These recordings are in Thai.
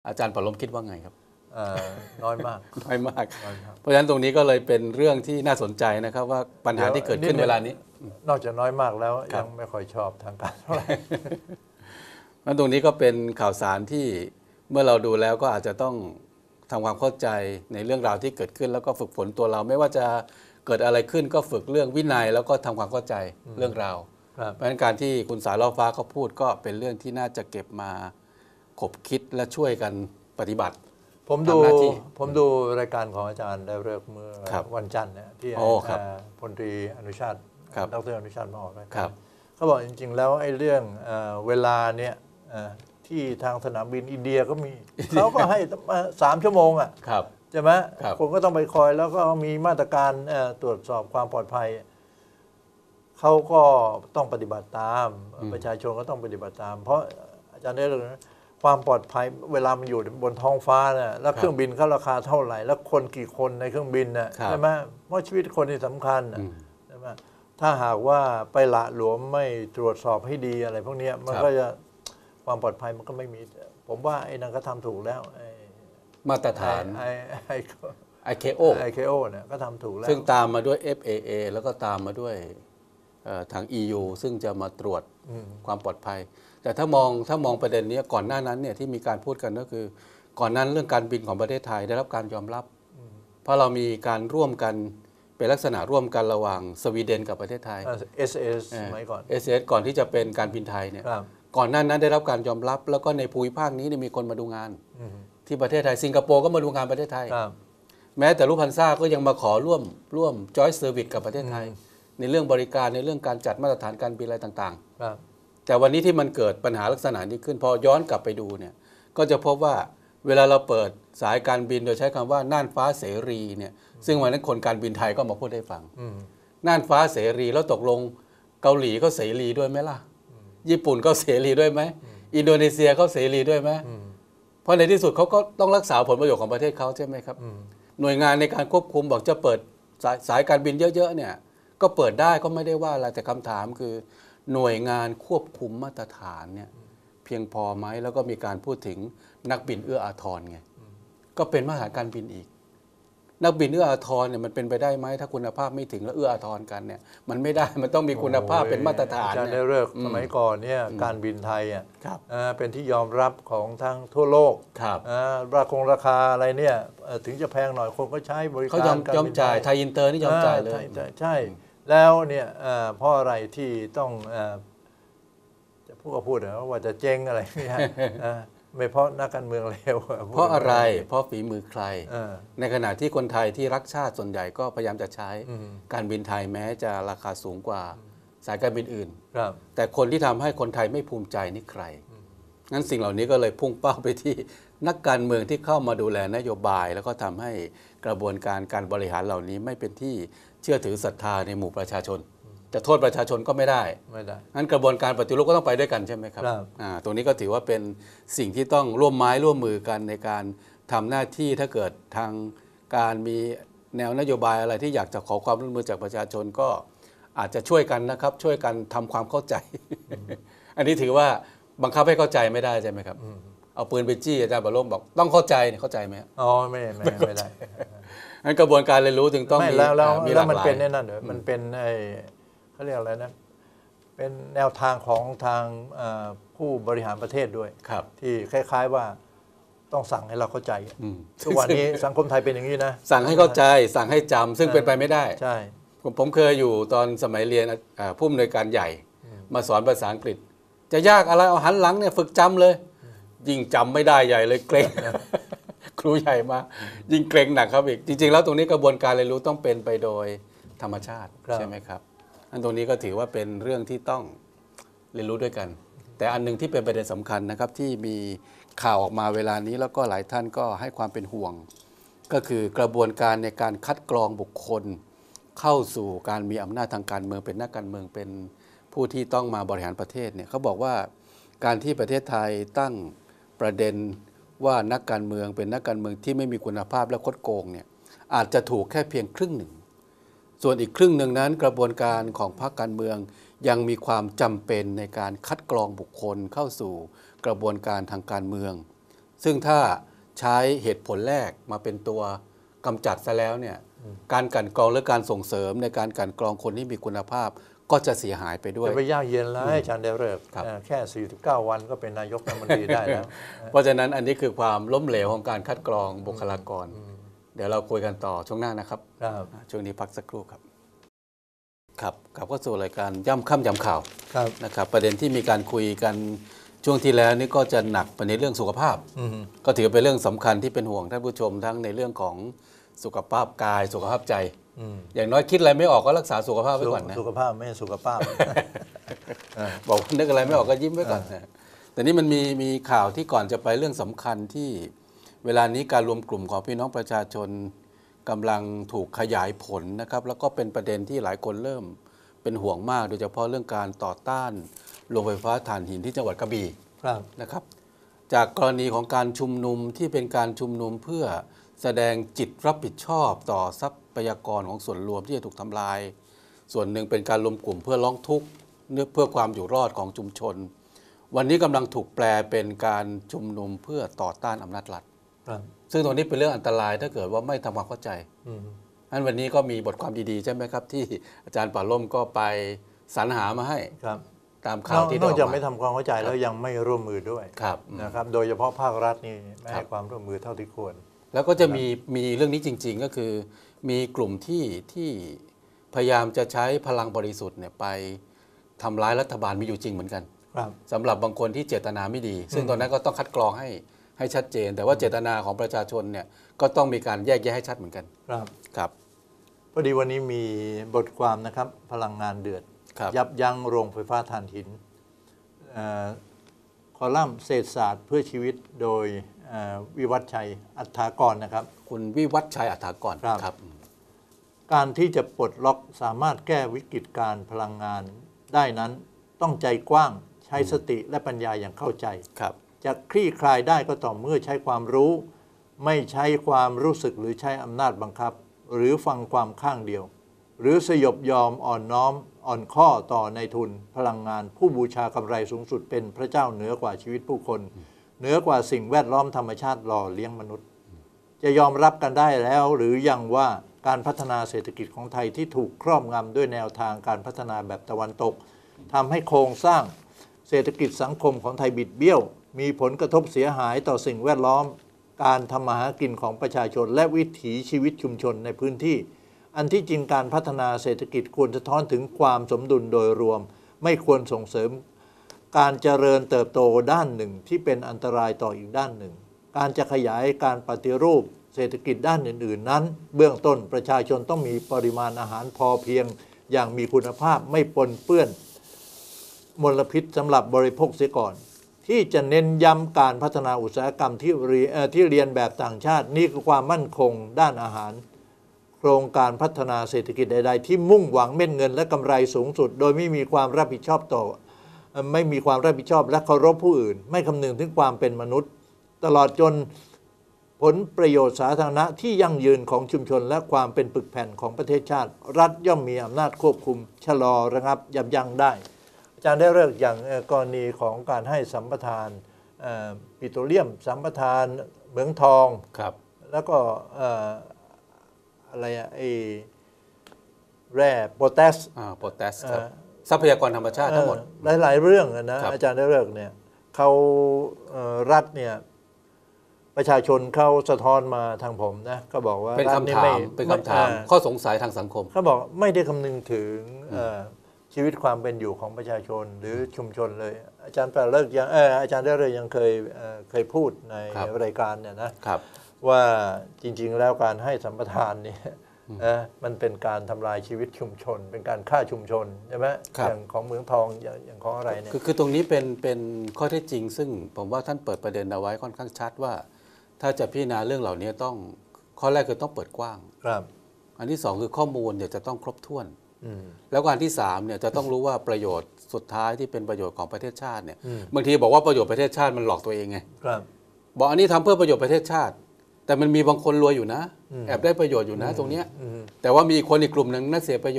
อาจารย์ปรมคิดว่าไงครับน้อยมากน้อยมากเพราะฉะนั้นตรงนี้ก็เลยเป็นเรื่องที่น่าสนใจนะครับว่าปัญหาที่เกิดขึ้นเวลานี้นอกจากน้อยมากแล้วยังไม่ค่อยชอบทางการเท่าไหร่นั้นตรงนี้ก็เป็นข่าวสารที่เมื่อเราดูแล้วก็อาจจะต้องทำความเข้าใจในเรื่องราวที่เกิดขึ้นแล้วก็ฝึกฝนตัวเราไม่ว่าจะเกิดอะไรขึ้นก็ฝึกเรื่องวินัยแล้วก็ทำความเข้าใจเรื่องราวเพราะฉะนั้นการที่คุณสายล่อฟ้าเขาพูดก็เป็นเรื่องที่น่าจะเก็บมาขบคิดและช่วยกันปฏิบัติผมดูรายการของอาจารย์ได้เลิกเมื่อวันจันทร์เนี่ยที่พลตรีอนุชาติดร.อนุชาติมาออกรายการเขาบอกจริงๆแล้วไอ้เรื่องเวลาเนี่ยที่ทางสนามบินอินเดียก็มีเขาก็ให้3 ชั่วโมงอ่ะใช่ไหมคนก็ต้องไปคอยแล้วก็มีมาตรการตรวจสอบความปลอดภัยเขาก็ต้องปฏิบัติตามประชาชนก็ต้องปฏิบัติตามเพราะอาจารย์ได้เรื่องความปลอดภัยเวลามันอยู่บนท้องฟ้าเนี่ยแล้วเครื่องบินเขาราคาเท่าไหร่แล้วคนกี่คนในเครื่องบินน่ะใช่ไหมเพราะชีวิตคนนี่สำคัญใช่ไหมถ้าหากว่าไปละหลวมไม่ตรวจสอบให้ดีอะไรพวกนี้มันก็จะความปลอดภัยมันก็ไม่มีผมว่าไอ้นั่นก็ทำถูกแล้วมาตรฐาน ICAO เนี่ยก็ทำถูกแล้วซึ่งตามมาด้วย FAA แล้วก็ตามมาด้วยทาง EU ซึ่งจะมาตรวจความปลอดภัยแต่ถ้ามองประเด็นนี้ก่อนหน้านั้นเนี่ยที่มีการพูดกันก็คือก่อนนั้นเรื่องการบินของประเทศไทยได้รับการยอมรับเพราะเรามีการร่วมกันเป็นลักษณะร่วมกันระหว่างสวีเดนกับประเทศไทย SAS สมัยก่อน SAS ก่อนที่จะเป็นการบินไทยเนี่ยก่อนหน้านั้นได้รับการยอมรับแล้วก็ในภูมิภาคนี้มีคนมาดูงานที่ประเทศไทยสิงคโปร์ก็มาดูงานประเทศไทยแม้แต่ลูกพันซ่าก็ยังมาขอร่วม Joint Service กับประเทศไทยในเรื่องบริการในเรื่องการจัดมาตรฐานการบินอะไรต่างๆแต่วันนี้ที่มันเกิดปัญหาลักษณะนี้ขึ้นพอย้อนกลับไปดูเนี่ยก็จะพบว่าเวลาเราเปิดสายการบินโดยใช้คำว่าน่านฟ้าเสรีเนี่ยซึ่งวันนั้นคนการบินไทยก็มาพูดให้ฟังน่านฟ้าเสรีแล้วตกลงเกาหลีก็เสรีด้วยไหมล่ะญี่ปุ่นก็เสรีด้วยไหมอินโดนีเซียเขาเสรีด้วยไหมเพราะในที่สุดเขาก็ต้องรักษาผลประโยชน์ของประเทศเขาใช่ไหมครับหน่วยงานในการควบคุมบอกจะเปิดสายการบินเยอะๆเนี่ยก็เปิดได้ก็ไม่ได้ว่าอะไรแต่คำถามคือหน่วยงานควบคุมมาตรฐานเนี่ยเพียงพอไหมแล้วก็มีการพูดถึงนักบินเอื้ออาทรไงก็เป็นมาตรฐานการบินอีกนักบินเอื้ออาทรเนี่ยมันเป็นไปได้ไหมถ้าคุณภาพไม่ถึงแล้วเอื้ออาทรกันเนี่ยมันไม่ได้มันต้องมีคุณภาพเป็นมาตรฐานเนี่ยได้เลิกสมัยก่อนเนี่ยการบินไทยเป็นที่ยอมรับของทั้งทั่วโลกราคาอะไรเนี่ยถึงจะแพงหน่อยคนก็ใช้บริการเขายอมจ่ายไทยอินเตอร์นี่ยอมจ่ายเลยใช่แล้วเนี่ยเพราะอะไรที่ต้องจะพูดว่าจะเจ๊งอะไรเนี่ยไม่เพราะนักการเมืองเลวเพราะอะไรเพราะฝีมือใครในขณะที่คนไทยที่รักชาติส่วนใหญ่ก็พยายามจะใช้การบินไทยแม้จะราคาสูงกว่าสายการบินอื่นแต่คนที่ทำให้คนไทยไม่ภูมิใจนี่ใครงั้นสิ่งเหล่านี้ก็เลยพุ่งเป้าไปที่นักการเมืองที่เข้ามาดูแลนโยบายแล้วก็ทำให้กระบวนการบริหารเหล่านี้ไม่เป็นที่เชื่อถือศรัทธาในหมู่ประชาชนจะโทษประชาชนก็ไม่ได้งั้นกระบวนการปฏิรูปก็ต้องไปด้วยกันใช่ไหมครับตรงนี้ก็ถือว่าเป็นสิ่งที่ต้องร่วมไม้ร่วมมือกันในการทำหน้าที่ถ้าเกิดทางการมีแนวนโยบายอะไรที่อยากจะขอความร่วมมือจากประชาชนก็อาจจะช่วยกันนะครับช่วยกันทำความเข้าใจ อันนี้ถือว่าบังคับให้เข้าใจไม่ได้ใช่ไหมครับเอาปืนไปจี้อาจารย์บรมบอกต้องเข้าใจเข้าใจไหมอ๋อไม่ได้งั้นกระบวนการเรียนรู้ถึงต้องมีแล้วมันเป็นนั่นเหรอมันเป็นเขาเรียกอะไรนะเป็นแนวทางของทางผู้บริหารประเทศด้วยที่คล้ายๆว่าต้องสั่งให้เราเข้าใจทุกวันนี้สังคมไทยเป็นอย่างนี้นะสั่งให้เข้าใจสั่งให้จำซึ่งเป็นไปไม่ได้ใช่ผมเคยอยู่ตอนสมัยเรียนผู้อำนวยการใหญ่มาสอนภาษาอังกฤษจะยากอะไรเอาหันหลังเนี่ยฝึกจำเลยยิ่งจำไม่ได้ใหญ่เลยเกรงครูใหญ่มายิ่งเกรงหนักครับอีกจริงๆแล้วตรงนี้กระบวนการเรียนรู้ต้องเป็นไปโดยธรรมชาติใช่ไหมครับอันตรงนี้ก็ถือว่าเป็นเรื่องที่ต้องเรียนรู้ด้วยกันแต่อันนึงที่เป็นประเด็นสำคัญนะครับที่มีข่าวออกมาเวลานี้แล้วก็หลายท่านก็ให้ความเป็นห่วงก็คือกระบวนการในการคัดกรองบุคคลเข้าสู่การมีอำนาจทางการเมืองเป็นนักการเมืองเป็นผู้ที่ต้องมาบริหารประเทศเนี่ยเขาบอกว่าการที่ประเทศไทยตั้งประเด็นว่านักการเมืองเป็นนักการเมืองที่ไม่มีคุณภาพและคดโกงเนี่ยอาจจะถูกแค่เพียงครึ่งหนึ่งส่วนอีกครึ่งหนึ่งนั้นกระบวนการของพรรคการเมืองยังมีความจำเป็นในการคัดกรองบุคคลเข้าสู่กระบวนการทางการเมืองซึ่งถ้าใช้เหตุผลแรกมาเป็นตัวกำจัดซะแล้วเนี่ยการกลั่นกรองและการส่งเสริมในการกลั่นกรองคนที่มีคุณภาพก็จะเสียหายไปด้วยจะไปยากเย็นแล้วอาจารย์ได้เลิกแค่49 วันก็เป็นนายกรัฐมนตรีได้แล้วเพราะฉะนั้นอันนี้คือความล้มเหลวของการคัดกรองบุคลากรเดี๋ยวเราคุยกันต่อช่วงหน้านะครับช่วงนี้พักสักครู่ครับครับกลับเข้าสู่รายการย่ำค่ำยำข่าวนะครับประเด็นที่มีการคุยกันช่วงที่แล้วนี่ก็จะหนักไปในเรื่องสุขภาพก็ถือเป็นเรื่องสำคัญที่เป็นห่วงท่านผู้ชมทั้งในเรื่องของสุขภาพกายสุขภาพใจอย่างน้อยคิดอะไรไม่ออกก็รักษาสุขภาพไว้ก่อนนะสุขภาพไม่สุขภาพบอกว่านึกอะไรไม่ออกก็ยิ้มไว้ก่อนนะแต่นี่มันมีข่าวที่ก่อนจะไปเรื่องสำคัญที่เวลานี้การรวมกลุ่มของพี่น้องประชาชนกำลังถูกขยายผลนะครับแล้วก็เป็นประเด็นที่หลายคนเริ่มเป็นห่วงมากโดยเฉพาะเรื่องการต่อต้านโรงไฟฟ้าถ่านหินที่จังหวัดกระบี่นะครับจากกรณีของการชุมนุมที่เป็นการชุมนุมเพื่อแสดงจิตรับผิดชอบต่อทรัพยากรของส่วนรวมที่จะถูกทำลายส่วนหนึ่งเป็นการรวมกลุ่มเพื่อร้องทุกข์เพื่อความอยู่รอดของชุมชนวันนี้กำลังถูกแปลเป็นการชุมนุมเพื่อต่อต้านอำนาจรัฐซึ่งตรงนี้เป็นเรื่องอันตรายถ้าเกิดว่าไม่ทำความเข้าใจงั้นวันนี้ก็มีบทความดีๆใช่ไหมครับที่อาจารย์ป่าล่มก็ไปสรรหามาให้ตามข่าวที่นอกจากไม่ทำความเข้าใจแล้วยังไม่ร่วมมือด้วยนะครับโดยเฉพาะภาครัฐนี่ไม่ให้ความร่วมมือเท่าที่ควรแล้วก็จะมีเรื่องนี้จริงๆก็คือมีกลุ่มที่พยายามจะใช้พลังบริสุทธิ์เนี่ยไปทำร้ายรัฐบาลมีอยู่จริงเหมือนกันสำหรับบางคนที่เจตนาไม่ดีซึ่งตอนนั้นก็ต้องคัดกรองให้ชัดเจนแต่ว่าเจตนาของประชาชนเนี่ยก็ต้องมีการแยกแยะให้ชัดเหมือนกันครับพอดีวันนี้มีบทความนะครับพลังงานเดือดยับยั้งโรงไฟฟ้าถ่านหินคอลัมน์เศรษฐศาสตร์เพื่อชีวิตโดยวิวัฒชัยอัฏฐากรนะครับคุณวิวัฒชัยอัฏฐากรครับการที่จะปลดล็อกสามารถแก้วิกฤตการพลังงานได้นั้นต้องใจกว้างใช้สติและปัญญาอย่างเข้าใจจะคลี่คลายได้ก็ต่อเมื่อใช้ความรู้ไม่ใช้ความรู้สึกหรือใช้อำนาจบังคับหรือฟังความข้างเดียวหรือสยบยอมอ่อนน้อมอ่อนข้อต่อในทุนพลังงานผู้บูชากำไรสูงสุดเป็นพระเจ้าเหนือกว่าชีวิตผู้คนเหนือกว่าสิ่งแวดล้อมธรรมชาติหล่อเลี้ยงมนุษย์จะยอมรับกันได้แล้วหรือยังว่าการพัฒนาเศรษฐกิจของไทยที่ถูกครอบงำด้วยแนวทางการพัฒนาแบบตะวันตกทำให้โครงสร้างเศรษฐกิจสังคมของไทยบิดเบี้ยวมีผลกระทบเสียหายต่อสิ่งแวดล้อมการทำมาหากินของประชาชนและวิถีชีวิตชุมชนในพื้นที่อันที่จริงการพัฒนาเศรษฐกิจควรสะท้อนถึงความสมดุลโดยรวมไม่ควรส่งเสริมการเจริญเติบโตด้านหนึ่งที่เป็นอันตรายต่ออีกด้านหนึ่งการจะขยายการปฏิรูปเศรษฐกิจด้านอื่นๆนั้นเบื้องต้นประชาชนต้องมีปริมาณอาหารพอเพียงอย่างมีคุณภาพไม่ปนเปื้อนมลพิษสำหรับบริโภคเสียก่อนที่จะเน้นย้ำการพัฒนาอุตสาหกรรมที่เรียนแบบต่างชาตินี่คือความมั่นคงด้านอาหารโครงการพัฒนาเศรษฐกิจใดๆที่มุ่งหวังเม็ดเงินและกำไรสูงสุดโดยไม่มีความรับผิดชอบและเคารพผู้อื่นไม่คำนึงถึงความเป็นมนุษย์ตลอดจนผลประโยชน์สาธารณะที่ยั่งยืนของชุมชนและความเป็นปึกแผ่นของประเทศชาติรัฐย่อมมีอำนาจควบคุมชะลอระงับยับยั้งได้อาจารย์ได้เลิกอย่างกรณีของการให้สัมปทานปิโตรเลียมสัมปทานเหมืองทองแล้วก็อะไรไอ้แร่โพแทสครับทรัพยากรธรรมชาติทั้งหมดหลายๆเรื่องนะอาจารย์ได้เลิกเนี่ยเขารัฐเนี่ยประชาชนเขาสะท้อนมาทางผมนะก็บอกว่าเป็นคำถามข้อสงสัยทางสังคมเขาบอกไม่ได้คำนึงถึงชีวิตความเป็นอยู่ของประชาชนหรือชุมชนเลยอาจารย์เลิกยังอาจารย์ได้เลยยังเคยพูดในรายการเนี่ยนะว่าจริงๆแล้วการให้สัมปทานเนี่ยมันเป็นการทำลายชีวิตชุมชนเป็นการฆ่าชุมชนใช่ไหมอย่างของเมืองทองอย่างของอะไรเนี่ยคือตรงนี้เป็นข้อเท็จจริงซึ่งผมว่าท่านเปิดประเด็นเอาไว้ค่อนข้างชัดว่าถ้าจะพิจารณาเรื่องเหล่านี้ต้องข้อแรกคือต้องเปิดกว้างอันที่สองคือข้อมูลเนี่ยจะต้องครบถ้วนแล้วอันที่สามเนี่ยจะต้องรู้ว่าประโยชน์สุดท้ายที่เป็นประโยชน์ของประเทศชาติเนี่ยบางทีบอกว่าประโยชน์ประเทศชาติมันหลอกตัวเองไงบอกอันนี้ทำเพื่อประโยชน์ประเทศชาติแต่มันมีบางคนรวยอยู่นะแอบได้ประโยชน์อยู่นะตรงเนี้ยแต่ว่ามีคนอีกกลุ่มหนึ่งน่าเสียประโยชน์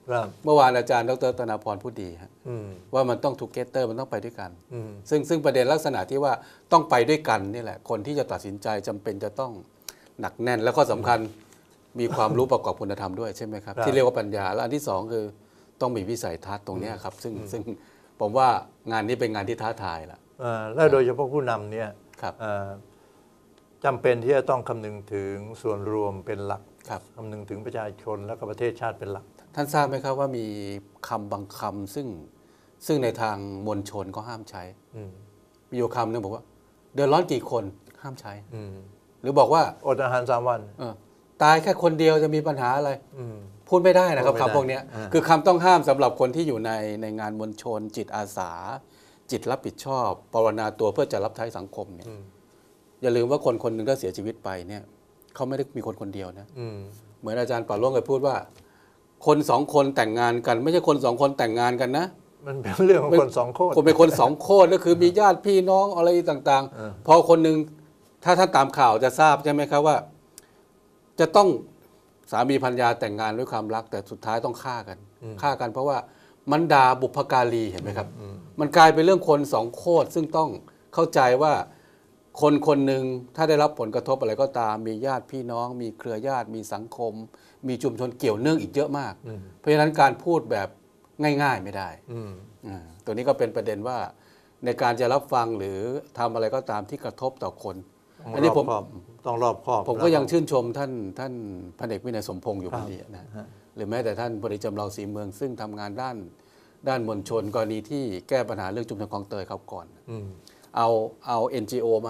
ครับเมื่อวานอาจารย์ดร.ธนาพรพูดดีฮะว่ามันต้องทูเกเตอร์มันต้องไปด้วยกันซึ่งประเด็นลักษณะที่ว่าต้องไปด้วยกันนี่แหละคนที่จะตัดสินใจจำเป็นจะต้องหนักแน่นแล้วก็สำคัญมีความรู้ประกอบคุณธรรมด้วยใช่ไหมครับที่เรียกว่าปัญญาและอันที่สองคือต้องมีวิสัยทัศน์ตรงนี้ครับซึ่งผมว่างานนี้เป็นงานที่ท้าทายละและโดยเฉพาะผู้นำเนี่ยจำเป็นที่จะต้องคำนึงถึงส่วนรวมเป็นหลักคำนึงถึงประชาชนและก็ประเทศชาติเป็นหลักท่านทราบไหมครับว่ามีคำบางคำซึ่งในทางมวลชนก็ห้ามใช้มีอยู่คำนึงบอกว่าเดือดร้อนกี่คนห้ามใช้หรือบอกว่าอดอาหาร3 วันตายแค่คนเดียวจะมีปัญหาอะไรพูดไม่ได้นะครับคำพวกนี้คือคำต้องห้ามสำหรับคนที่อยู่ในงานมวลชนจิตอาสาจิตรับผิดชอบภาวนาตัวเพื่อจะรับใช้สังคมเนี่ยอย่าลืมว่าคนคนหนึ่งถ้าเสียชีวิตไปเนี่ยเขาไม่ได้มีคนเดียวนะเหมือนอาจารย์ป่าล่วงเคยพูดว่าคน2 คนแต่งงานกันไม่ใช่คน2 คนแต่งงานกันนะมันเป็นเรื่องของคน2 โคตรคนเป็นคน2 โคตรก็คือมีญาติพี่น้องอะไรต่างๆพอคนหนึ่งถ้าท่านตามข่าวจะทราบใช่ไหมครับว่าจะต้องสามีภรรยาแต่งงานด้วยความรักแต่สุดท้ายต้องฆ่ากันเพราะว่ามันด่าบุพการีเห็นไหมครับมันกลายเป็นเรื่องคน2 โคตรซึ่งต้องเข้าใจว่าคนหนึ่งถ้าได้รับผลกระทบอะไรก็ตามมีญาติพี่น้องมีเครือญาติมีสังคมมีชุมชนเกี่ยวเนื่องอีกเยอะมากเพราะฉะนั้นการพูดแบบง่ายๆไม่ได้ตัวนี้ก็เป็นประเด็นว่าในการจะรับฟังหรือทำอะไรก็ตามที่กระทบต่อคนอันนี้ผมต้องรอบคอบผมก็ยังชื่นชมท่านพันเอกวินัยสมพงษ์อยู่พอดีนะหรือแม้แต่ท่านพลเอกจำลองศรีเมืองซึ่งทำงานด้านมวลชนกรณีที่แก้ปัญหาเรื่องชุมชนคลองเตยเขาก่อนเอา NGO มา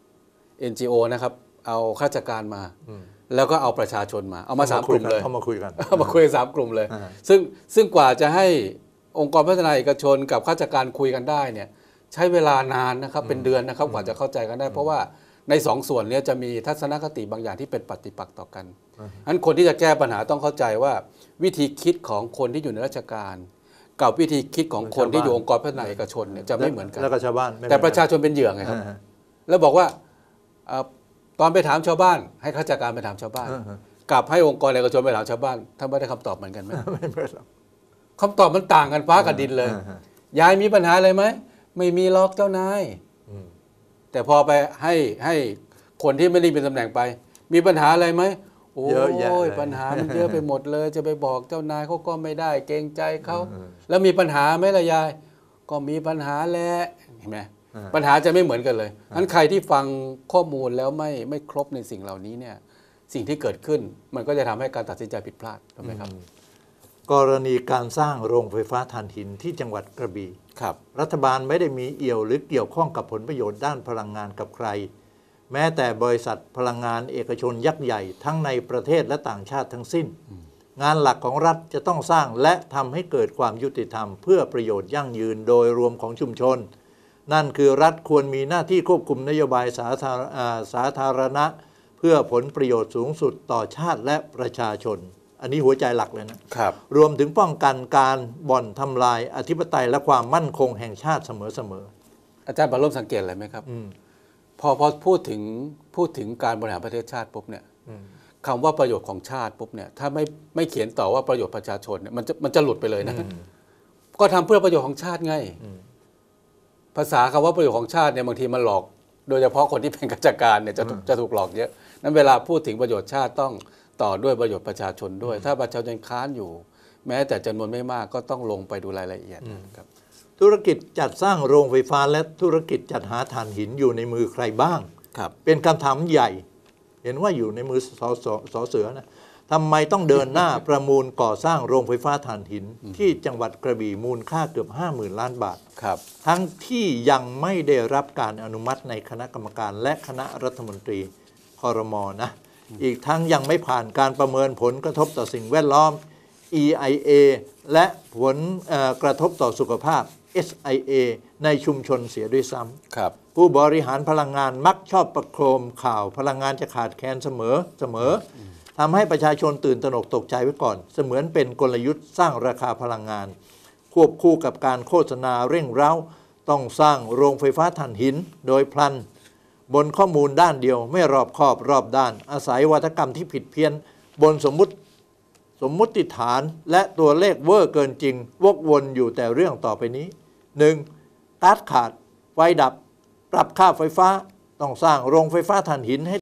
NGO นะครับเอาข้าราชการมาแล้วก็เอาประชาชนมาเอามา3 กลุ่มเลยเอามาคุยกัน 3 กลุ่มเลยซึ่งกว่าจะให้องค์กรพัฒนาเอกชนกับข้าราชการคุยกันได้เนี่ยใช้เวลานานนะครับเป็นเดือนนะครับกว่าจะเข้าใจกันได้เพราะว่าใน2 ส่วนนี้จะมีทัศนคติบางอย่างที่เป็นปฏิปักษ์ต่อกันฉะนั้นคนที่จะแก้ปัญหาต้องเข้าใจว่าวิธีคิดของคนที่อยู่ในราชการกับวิธีคิดของคนที่อยู่องค์กรพัฒนาเอกชนเนี่ยจะไม่เหมือนกันแล้วก็ชาวบ้านแต่ประชาชนเป็นเหยื่อไงครับแล้วบอกว่าตอนไปถามชาวบ้านให้ข้าราชการไปถามชาวบ้านกับให้องค์กรเอกชนไปถามชาวบ้านท่านไม่ได้คำตอบเหมือนกันไหมไม่เหมือนคำตอบมันต่างกันฟ้ากับดินเลยยายมีปัญหาอะไรไหมไม่มีล็อกเจ้านายแต่พอไปให้คนที่ไม่ได้เป็นตำแหน่งไปมีปัญหาอะไรไหมโอ้ยปัญหามันเยอะไปหมดเลยจะไปบอกเจ้านายเขาก็ไม่ได้เกรงใจเขาแล้วมีปัญหาไหมล่ะยายก็มีปัญหาแหละเห็นไหมปัญหาจะไม่เหมือนกันเลยงั้นใครที่ฟังข้อมูลแล้วไม่ครบในสิ่งเหล่านี้เนี่ยสิ่งที่เกิดขึ้นมันก็จะทำให้การตัดสินใจผิดพลาดถูกไหมครับกรณีการสร้างโรงไฟฟ้าถ่านหินที่จังหวัดกระบี่รัฐบาลไม่ได้มีเอี่ยวหรือเกี่ยวข้องกับผลประโยชน์ด้านพลังงานกับใครแม้แต่บริษัทพลังงานเอกชนยักษ์ใหญ่ทั้งในประเทศและต่างชาติทั้งสิ้นงานหลักของรัฐจะต้องสร้างและทำให้เกิดความยุติธรรมเพื่อประโยชน์ยั่งยืนโดยรวมของชุมชนนั่นคือรัฐควรมีหน้าที่ควบคุมนโยบายสาธารณะเพื่อผลประโยชน์สูงสุดต่อชาติและประชาชนอันนี้หัวใจหลักเลยนะครับรวมถึงป้องกันการบ่อนทำลายอธิปไตยและความมั่นคงแห่งชาติเสมออาจารย์ปาร่มสังเกตอะไรไหมครับพอพูดถึงการบริหารประเทศชาติปุ๊บเนี่ยคำว่าประโยชน์ของชาติปุ๊บเนี่ยถ้าไม่เขียนต่อว่าประโยชน์ประชาชนเนี่ยมันจะหลุดไปเลยนะก็ทำเพื่อประโยชน์ของชาติไงภาษาคำว่าประโยชน์ของชาติเนี่ยบางทีมันหลอกโดยเฉพาะคนที่เป็นข้าราชการเนี่ยจะถูกหลอกเยอะนั้นเวลาพูดถึงประโยชน์ชาติต้องต่อด้วยประโยชน์ประชาชนด้วยถ้าประชาชนค้านอยู่แม้แต่จำนวนไม่มากก็ต้องลงไปดูรายละเอียดครับธุรกิจจัดสร้างโรงไฟฟ้าและธุรกิจจัดหาถ่านหินอยู่ในมือใครบ้างเป็นคำถามใหญ่เห็นว่าอยู่ในมือสเสือนะทำไมต้องเดินหน้าประมูลก่อสร้างโรงไฟฟ้าถ่านหินที่จังหวัดกระบี่มูลค่าเกือบ 50,000 ล้านบาททั้งที่ยังไม่ได้รับการอนุมัติในคณะกรรมการและคณะรัฐมนตรีครม.นะอีกทั้งยังไม่ผ่านการประเมินผลกระทบต่อสิ่งแวดล้อม EIA และผลกระทบต่อสุขภาพ SIA ในชุมชนเสียด้วยซ้ำผู้บริหารพลังงานมักชอบประโคมข่าวพลังงานจะขาดแคลนเสมอทำให้ประชาชนตื่นตระหนกตกใจไว้ก่อนเสมือนเป็นกลยุทธ์สร้างราคาพลังงานควบคู่กับการโฆษณาเร่งเร้าต้องสร้างโรงไฟฟ้าถ่านหินโดยพลันบนข้อมูลด้านเดียวไม่รอบคอบรอบด้านอาศัยวัฒกรรมที่ผิดเพี้ยนบนสมมุติสมมุติฐานและตัวเลขเวอร์เกินจริงวกวนอยู่แต่เรื่องต่อไปนี้ 1. ก๊าซขาดไฟดับปรับค่าไฟฟ้าต้องสร้างโรงไฟฟ้าถ่านหินให้